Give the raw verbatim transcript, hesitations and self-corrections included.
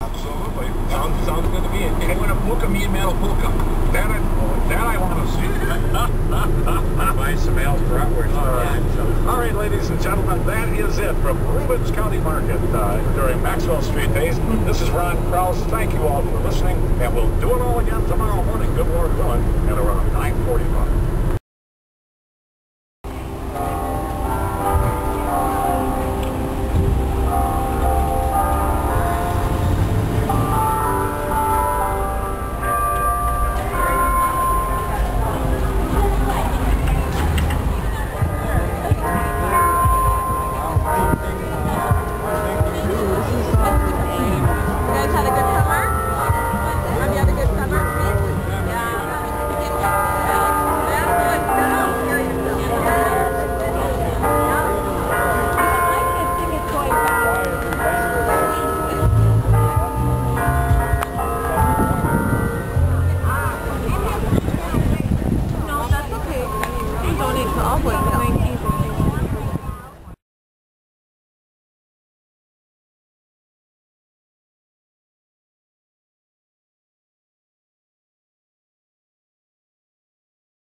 Absolutely. Sounds, sounds good to me. And I want a polka, me and Metal Polka. That I, that I want to see. Buy some ales bratwurst. All right. All right, ladies and gentlemen, that is it from Rubens County Market uh, during Maxwell Street Days. This is Ron Krause. Thank you all for listening, and we'll do it all again tomorrow morning. Good Lord willing, at around nine forty-five.